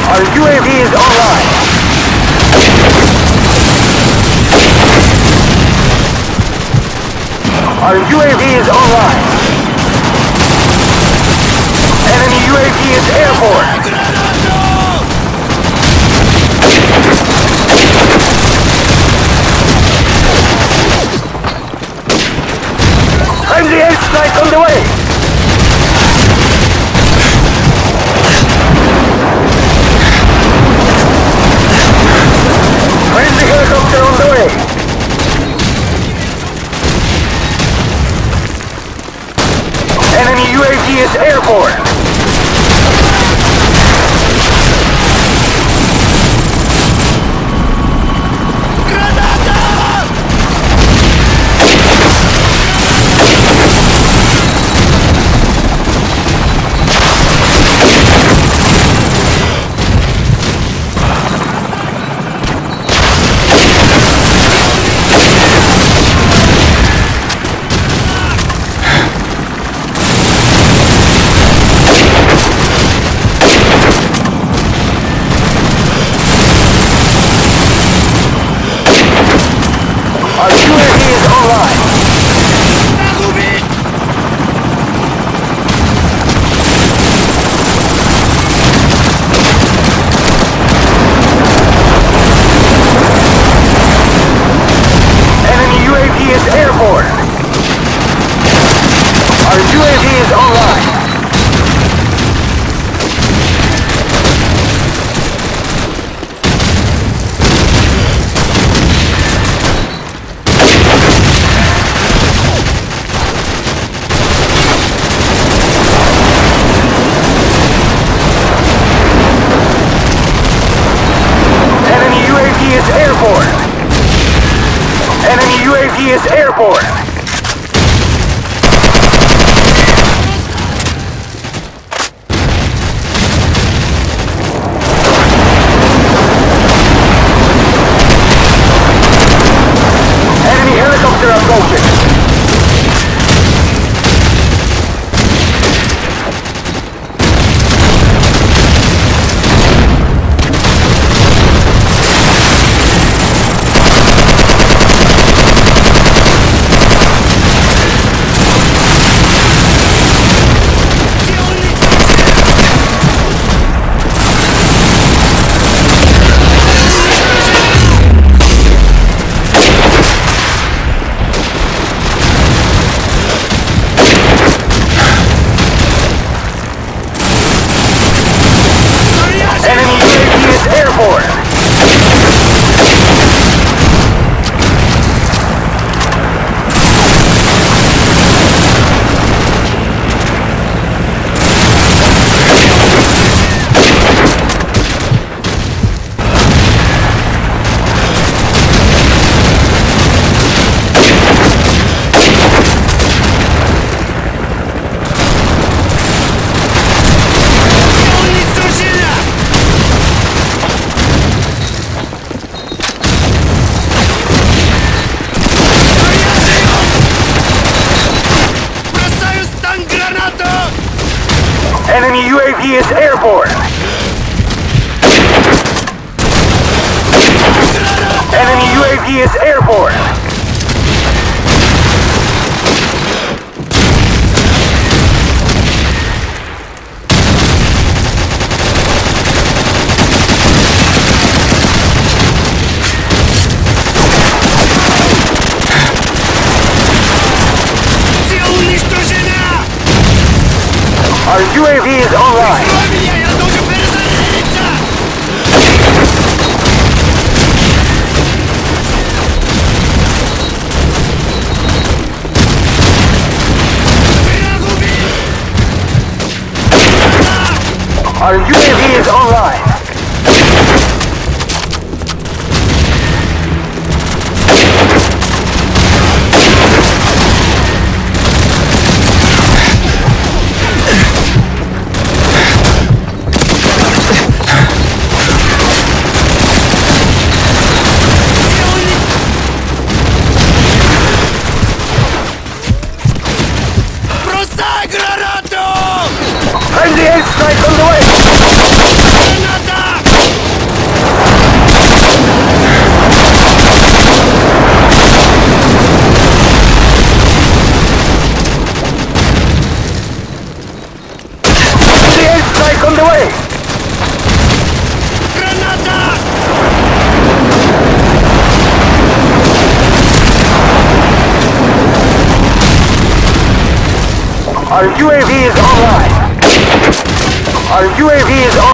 Our UAV is online. Our UAV is online. Enemy UAV is airborne. Friendly airstrike on the way. Friendly helicopter on the way. Enemy UAV is airborne. Our UAV is online. Enemy UAV is airborne. Our UAV is online. Is airborne. Enemy UAV is airborne. Enemy helicopter approaching. Enemy UAV is airborne. Enemy UAV is airborne. Enemy UAV is airborne. Our UAV is online. Our UAV is online. Friendly airstrike on the way! the way! Our UAV is online. Our UAV is online.